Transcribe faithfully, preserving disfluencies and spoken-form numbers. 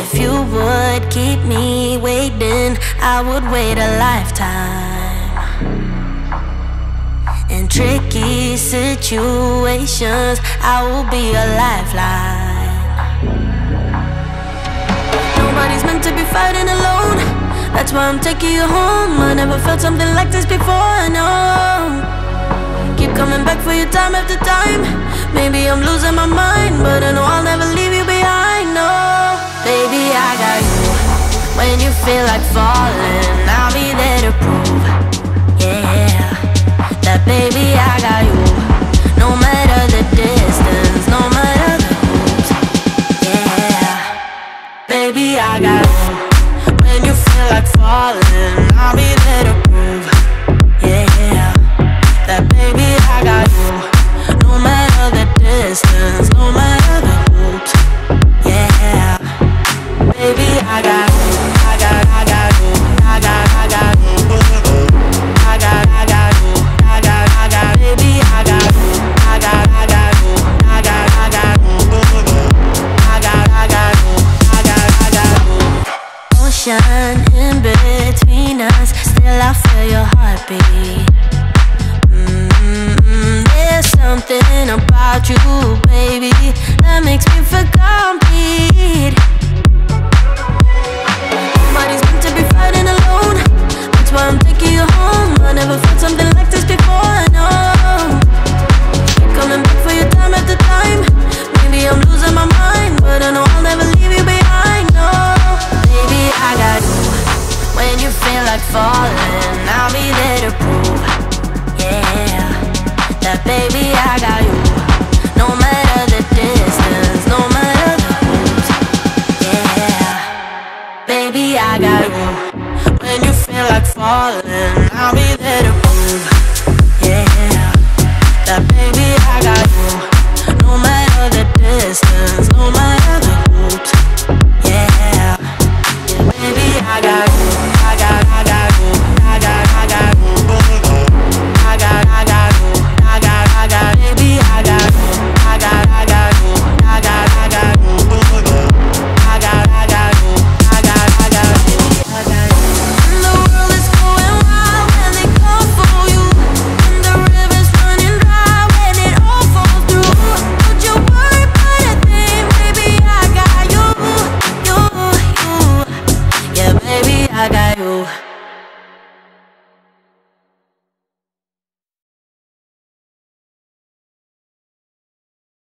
If you would keep me waiting, I would wait a lifetime. In tricky situations, I will be a lifeline. Nobody's meant to be fighting alone. That's why I'm taking you home. I never felt something like this before, I know. Keep coming back for you time after time. Maybe I'm losing my mind, but I know I'll never leave you behind, no. Baby, I got you. When you feel like falling, I'll be there to prove, yeah, that baby, I got you. No matter the distance, no matter the moves, yeah, baby, I got you. When you feel like falling, I'll be there to prove, yeah, that baby, I got you. No matter the distance, no matter the hoops, yeah, baby, I got you. I got, I got you. I got, I got you. I got, I got you. I got, I got, baby, I got you. I got, I got you. I got, I got you. I got, I got you. I got, I got you. Ocean in between us, still I feel your heartbeat. Something about you, baby, that makes me feel complete. Nobody's meant to be fighting alone. That's why I'm taking you home. I never felt something like this before, I know. Keep coming back for you time after time. Maybe I'm losing my mind, but I know I'll never leave you behind, no. Baby, I got you. When you feel like falling, I'll be there to prove, yeah, that baby, I got you. No matter the distance, no matter the moves, yeah, baby, I got you. When you feel like falling,